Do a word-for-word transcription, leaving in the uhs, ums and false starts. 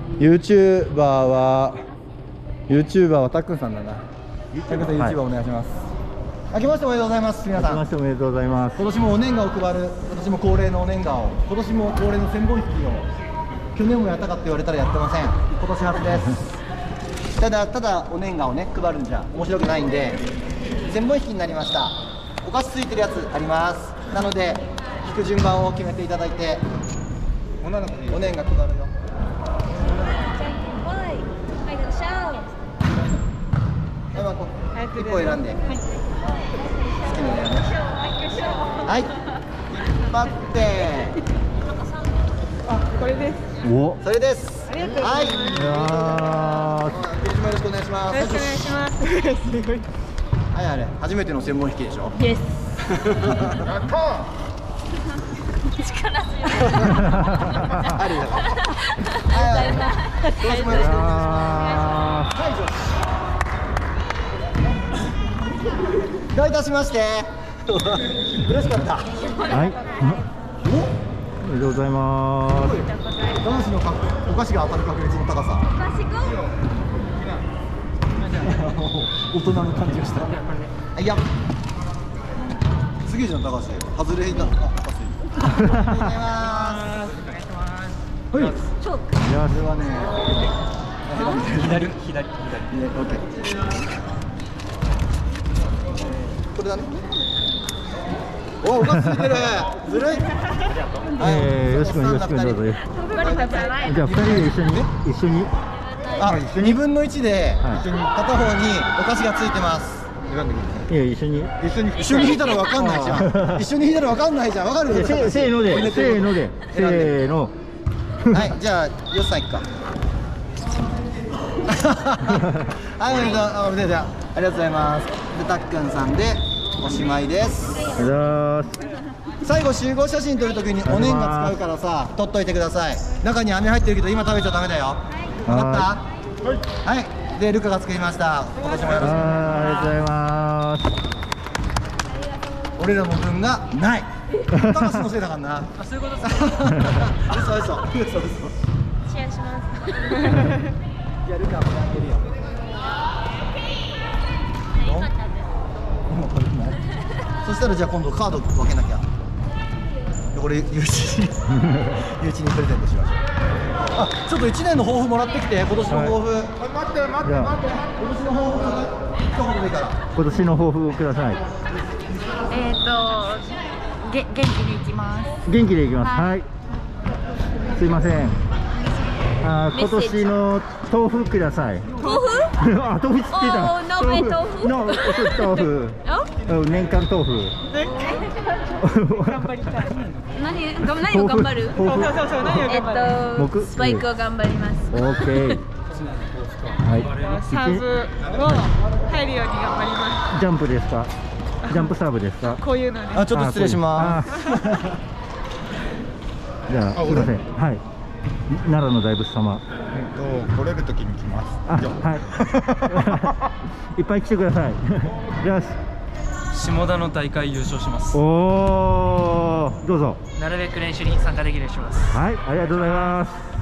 ユーチューバー は ユーチューバー はたっくんさんだな。たっくんさん ユーチューバー お願いします。明けましておめでとうございます。皆さん。 明けましておめでとうございます。 今年もお年賀を配る、今年も恒例のお年賀を、今年も恒例の千本引きを、去年もやったかって言われたらやってません。今年初です。ただただお年賀をね配るんじゃ面白くないんで、千本引きになりました。お菓子ついてるやつあります。なので引く順番を決めていただいて、お年賀配るよ。一個選んで、好きなのやね。はい、引っ張って。あ、これです。お、それです。はい。いやー、よろしくお願いします。よろしくお願いします。すごい。はい、あれ、初めての専門引きでしょ。イエス。やった。力強い。ありだから。はい。どうしもよろしくお願いします。はい。どういたしまして。嬉しかった。 はい。おめでとうございます。 男子のかお菓子が当たる確率の高さ。大人の感じがした。いや。すげえじゃん、高橋。外れだ。あ、高橋。ありがとうございます。お願いします。はい。チョーク。いや、それはね。左、左、左。オッケー。これだね。お、お菓子ついてる。ずるい。 ええ、よしくん、よしくん、どうぞ。じゃあ、二人で一緒に、一緒に。 あ、二分の一で、片方にお菓子がついてます。 いや、一緒に。 一緒に、一緒に引いたらわかんないじゃん。一緒に引いたらわかんないじゃん。わかる。 せーので、せーので、せーの。 はい、じゃあ、よっさんいくか。はい、おめでとう、おめでとう、ありがとうございます。で、たっくんさんで、おしまいです。最後集合写真撮るときにお年賀使うからさ、撮っといてください。中に飴入ってるけど今食べちゃダメだよ。分かった？はい。でルカが作りました。今年もよろしく。 ありがとうございます。 俺らの分がない。高橋のせいだからな。あ、そういうことですか。嘘嘘嘘嘘嘘。 シェアします。 じゃあルカもあげるよ。そしたらじゃあ今度カード分けなきゃ。これゆうちにゆうちにプレゼントしましょう。あ、ちょっといちねんの抱負もらってきて。今年の抱負。待って待って待って。今年の抱負一言でいいから。 今年の抱負をください。 えっとげ元気でいきます。 元気でいきます。はい。すいません。あ、今年の豆腐ください。 豆腐？ あ、豆腐知ってた。 お、鍋豆腐？ の、豆腐。年間豆腐。 頑張りたい。何、何を頑張る？そうそうそう、何を頑張る？えっと、スパイクを頑張ります。 オッケー。はい。 サーブを入るように頑張ります。 ジャンプですか？ジャンプサーブですか？ こういうの。 あ、ちょっと失礼します。 じゃあ、すみません。はい。奈良の大仏様。 えっと、来れる時に来ます。 あ、はい。いっぱい来てください。よし。 下田の大会優勝します。 おお、どうぞ。 なるべく練習に参加できるようにします。 はい、ありがとうございます。